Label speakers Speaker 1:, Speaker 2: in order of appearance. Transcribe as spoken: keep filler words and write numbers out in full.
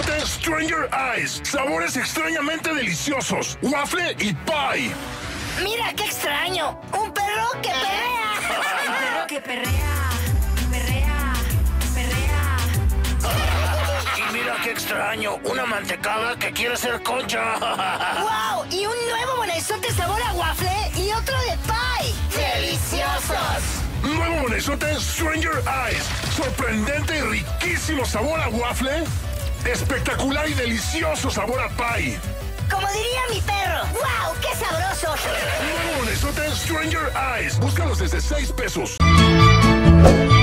Speaker 1: Monesote Stranger Eyes. Sabores extrañamente deliciosos. Waffle y pie.
Speaker 2: ¡Mira qué extraño! ¡Un perro que perrea!
Speaker 3: Un perro que perrea, perrea, perrea.
Speaker 4: Y mira qué extraño, una mantecada que quiere ser concha.
Speaker 2: ¡Wow! Y un nuevo Monesote sabor a waffle y otro de pie. ¡Deliciosos!
Speaker 1: Nuevo Monesote Stranger Eyes. Sorprendente y riquísimo sabor a waffle. Espectacular y delicioso sabor a pie.
Speaker 2: Como diría mi perro. ¡Wow! ¡Qué sabroso!
Speaker 1: Nuevo Monesote Stranger Eyes. Búscalos desde seis pesos.